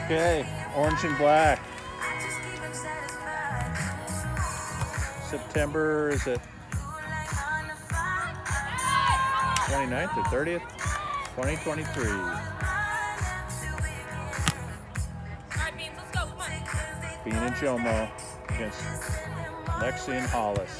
Okay, orange and black. September, is it 29th or 30th? 2023. Bean and Jomo against Lexi and Hollis.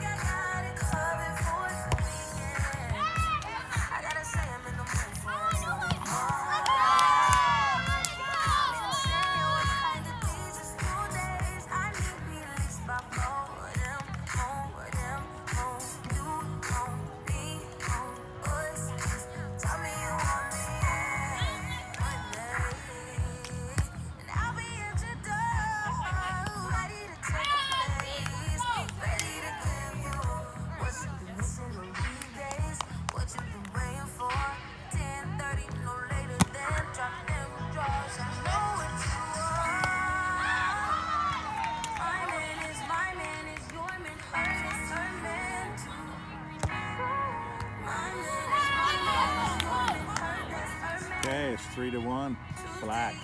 Okay, it's 3-1, black.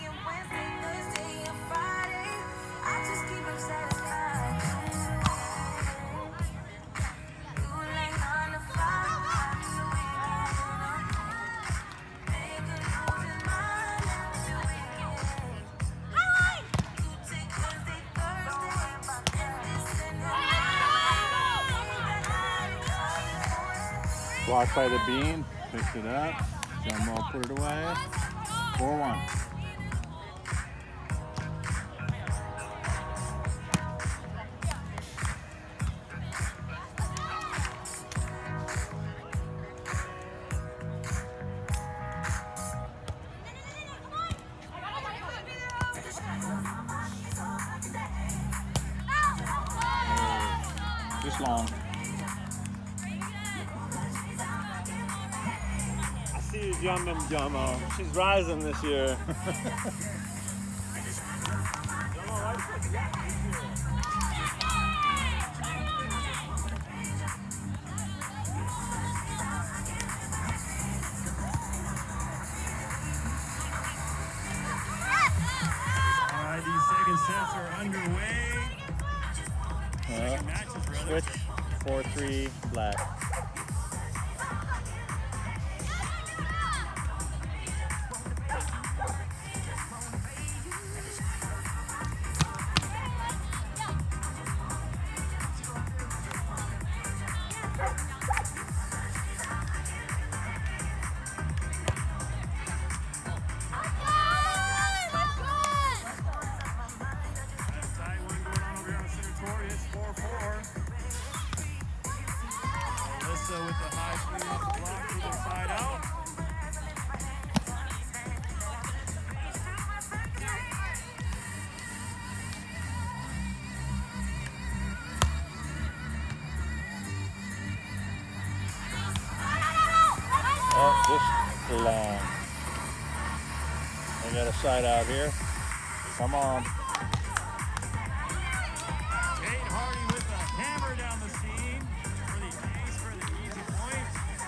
Blocked by the Bean, picked it up. Jomo put it away. 4-1. Just long. She's jumping, Jomo. She's rising this year. Alright, these second sets are underway. Switch, 4-3, black. With the high swing off the block to the side out. Oh, just long. They got a side out here. Come on. Kate Hardy with a hammer down the seam for the ace for the easy point.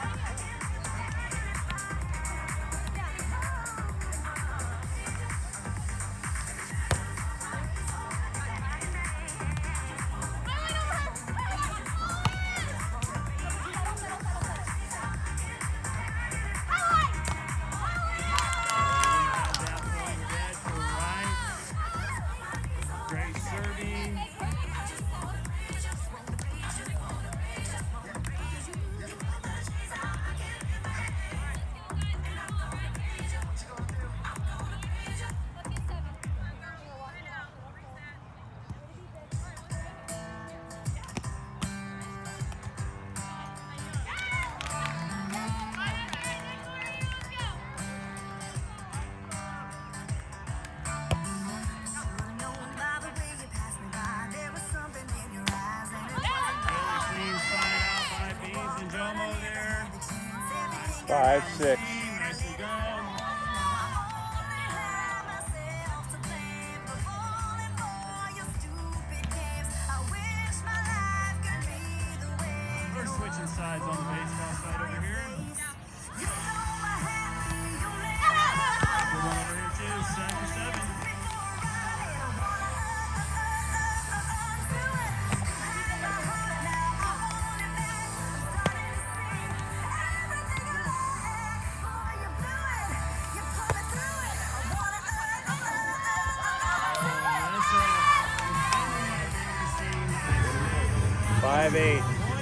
Great serving. Jomo there. 5-6. Nicely done. We're switching sides on the baseball side over here. Good one over here too, 7-7. 5-8.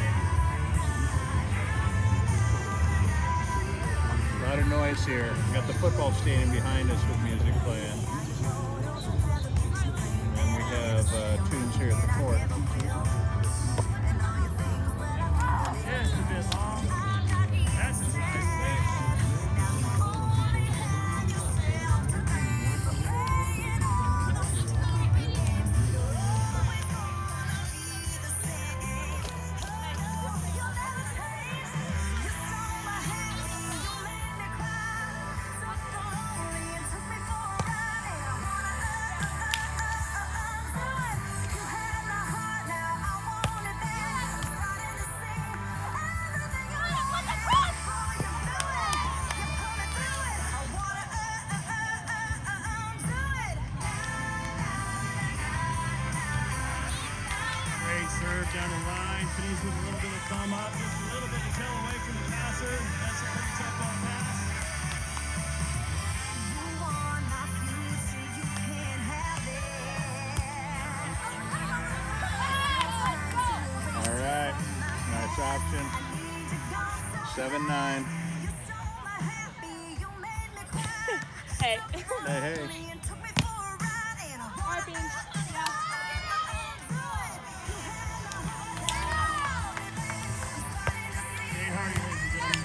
A lot of noise here. We got the football stadium behind us with music playing. And we have tunes here at the court. Just a bit long. That's a nice pitch. Serve down the line, finishes with a little bit of thumb up, just a little bit of tail away from the passer. That's a pretty tough ball pass. All right, nice option. 7-9. Hey. Hey. Hi, Bean. Jade Hardy, ladies and gentlemen.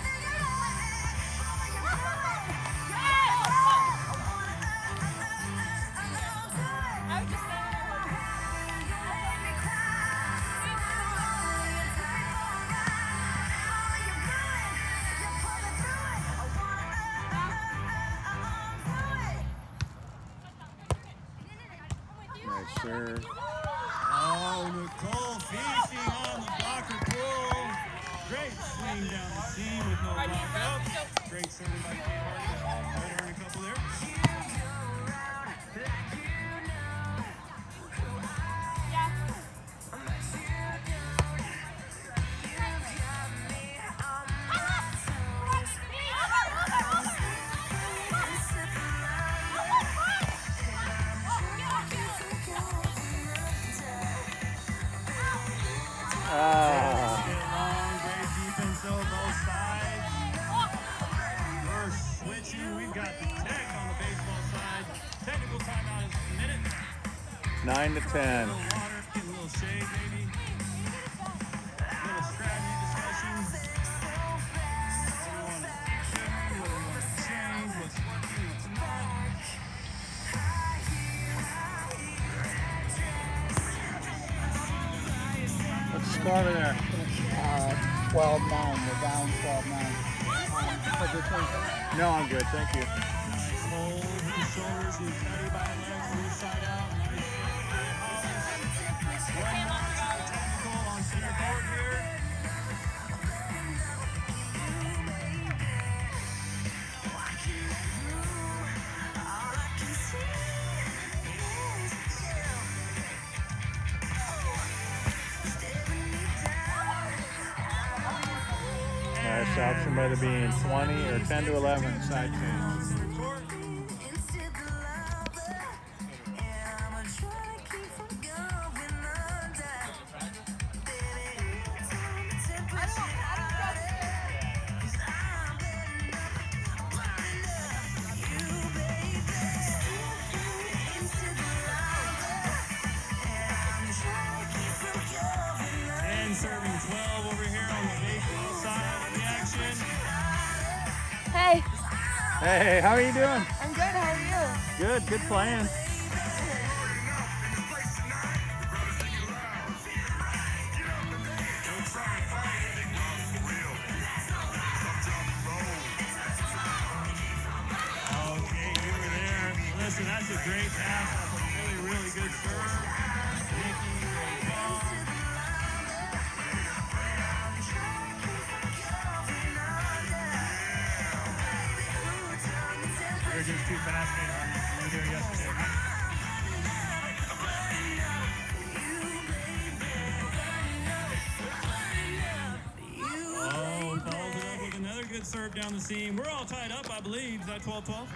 Nice serve. Oh, Nicole feasting on the blocker pull. Great swing down the seam with no block up. Great serving by Jade Hardy. Might earn a couple there. Ah. Get long, great defense though, both sides. We're switching. We've got the tech on the baseball side. Technical timeout is a minute. 9 to 10. A little water, get a little shade maybe. A little strategy discussion. What do we want to do? What do we want to change? What's working? What's not? What's the score over there? 12-9. We're down 12-9. No, I'm good. Thank you. Nice hold with the shoulders and steady by the legs, move side out. Nice pause. One more technical on center court here. Nice option by the Bean. 20 or 10 to 11 side change. Center court. And serving 12 over here on the baseball side of the action. Hey. Hey, how are you doing? I'm good. How are you? Good. Good playing. Okay, you were there. Listen, that's a great pass off a really, really good serve. Nikki, great ball. You're just too fast, man. You were there yesterday. Oh, follows it up with another good serve down the seam. We're all tied up, I believe. Is that 12-12?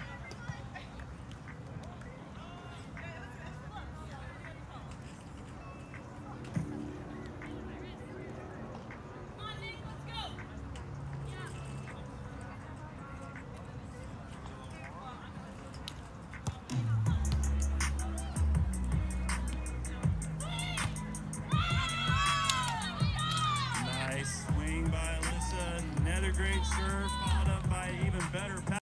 even better pass.